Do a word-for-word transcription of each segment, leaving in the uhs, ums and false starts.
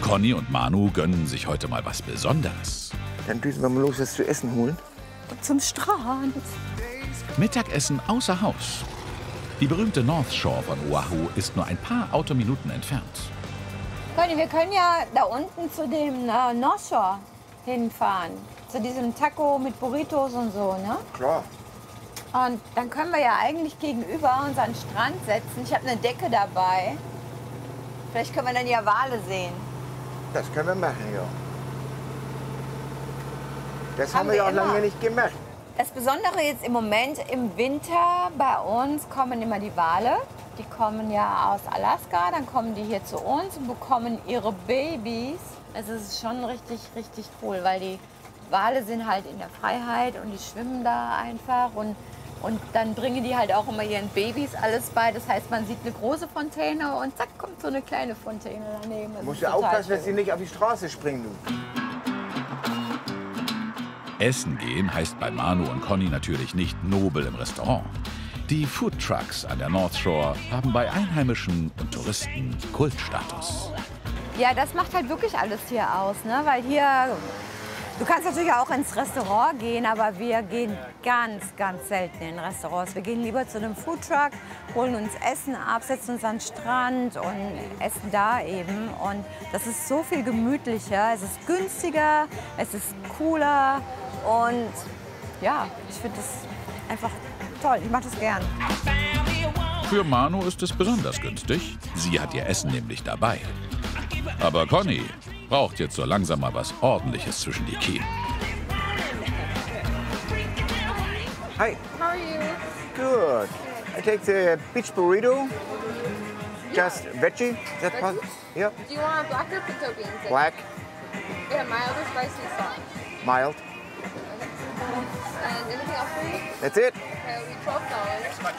Conny und Manu gönnen sich heute mal was Besonderes. Dann düsen wir mal los, was zu essen holen. Und zum Strand. Mittagessen außer Haus. Die berühmte North Shore von Oahu ist nur ein paar Autominuten entfernt. Conny, wir können ja da unten zu dem äh, North Shore hinfahren. Zu diesem Taco mit Burritos und so, ne? Klar. Und dann können wir ja eigentlich gegenüber unseren Strand setzen. Ich habe eine Decke dabei. Vielleicht können wir dann ja Wale sehen. Das können wir machen, ja. Das Haben haben wir wir ja auch immer. lange nicht gemacht. Das Besondere jetzt im Moment, im Winter bei uns kommen immer die Wale. Die kommen ja aus Alaska, dann kommen die hier zu uns und bekommen ihre Babys. Also es ist schon richtig, richtig cool, weil die Wale sind halt in der Freiheit und die schwimmen da einfach. Und, und dann bringen die halt auch immer ihren Babys alles bei. Das heißt, man sieht eine große Fontäne und zack, kommt so eine kleine Fontäne daneben. Das Du musst ist ja total aufpassen, dass schön. sie nicht auf die Straße springen. Du. Essen gehen heißt bei Manu und Conny natürlich nicht nobel im Restaurant. Die Food Trucks an der North Shore haben bei Einheimischen und Touristen Kultstatus. Ja, das macht halt wirklich alles hier aus, ne? Weil hier, du kannst natürlich auch ins Restaurant gehen, aber wir gehen ganz, ganz selten in Restaurants. Wir gehen lieber zu einem Foodtruck, holen uns Essen ab, setzen uns an den Strand und essen da eben. Und das ist so viel gemütlicher, es ist günstiger, es ist cooler und ja, ich finde das einfach toll. Ich mache das gern. Für Manu ist es besonders günstig. Sie hat ihr Essen nämlich dabei. Aber Conny braucht jetzt so langsam mal was Ordentliches zwischen die Kiemen. Hi. How are you? Good. I take the beach burrito. Just veggie. Is that Veggie? possible? Yeah. Do you want black or pinto beans? Black, Yeah, mild or spicy sauce. mild. And anything else for you? That's it. Okay, it'll be twelve dollars.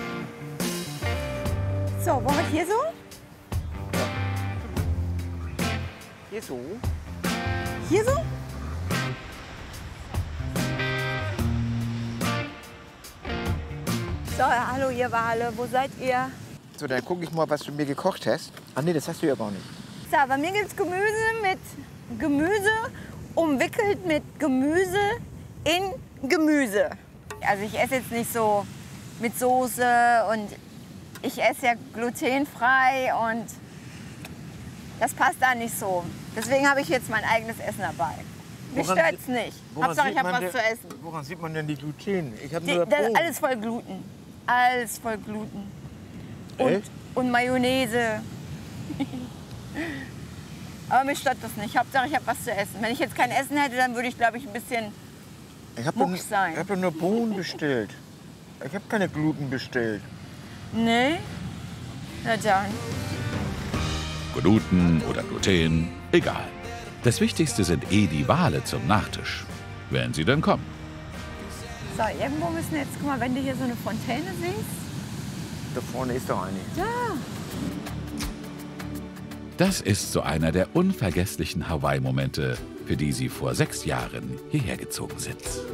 So, wollen wir hier so? Hier so. Hier so? So, hallo ihr Wale, wo seid ihr? So, dann gucke ich mal, was du mir gekocht hast. Ach nee, das hast du ja gar nicht. So, bei mir gibt's Gemüse mit Gemüse, umwickelt mit Gemüse in Gemüse. Also ich esse jetzt nicht so mit Soße und ich esse ja glutenfrei und das passt da nicht so. Deswegen habe ich jetzt mein eigenes Essen dabei. Mich Woran stört's sie- nicht. woran Hauptsache sieht ich habe man was denn- zu essen. Woran sieht man denn die Gluten? Ich habe Die, nur das ist Bohnen. alles voll Gluten. Alles voll Gluten. Und, Echt? und Mayonnaise. Aber mich stört das nicht. Hauptsache ich habe was zu essen. Wenn ich jetzt kein Essen hätte, dann würde ich, glaube ich, ein bisschen... Ich habe Mucks sein. hab doch nur Bohnen bestellt. Ich habe keine Gluten bestellt. Nee? Na dann. Gluten oder Gluten, egal. Das Wichtigste sind eh die Wale zum Nachtisch. Wenn sie denn kommen. So, irgendwo müssen jetzt... Guck mal, wenn du hier so eine Fontäne siehst. Da vorne ist doch eine. Da. Das ist so einer der unvergesslichen Hawaii-Momente, für die sie vor sechs Jahren hierher gezogen sind.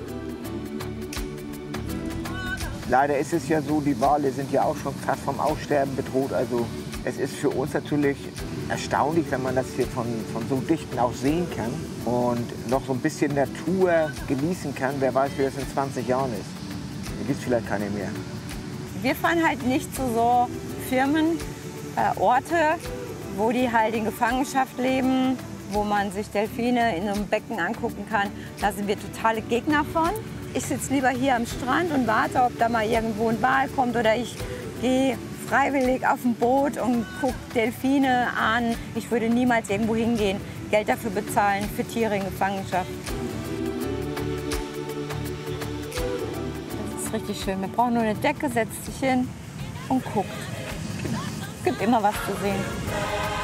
Leider ist es ja so, die Wale sind ja auch schon fast vom Aussterben bedroht. Also es ist für uns natürlich erstaunlich, wenn man das hier von, von so dichten auch sehen kann und noch so ein bisschen Natur genießen kann. Wer weiß, wie das in zwanzig Jahren ist. Da gibt es vielleicht keine mehr. Wir fahren halt nicht zu so Firmen, äh, Orte, wo die halt in Gefangenschaft leben, wo man sich Delfine in einem Becken angucken kann. Da sind wir totale Gegner von. Ich sitze lieber hier am Strand und warte, ob da mal irgendwo ein Wal kommt oder ich gehe freiwillig auf ein Boot und gucke Delfine an. Ich würde niemals irgendwo hingehen, Geld dafür bezahlen für Tiere in Gefangenschaft. Das ist richtig schön. Wir brauchen nur eine Decke, setzt sich hin und guckt. Es gibt immer was zu sehen.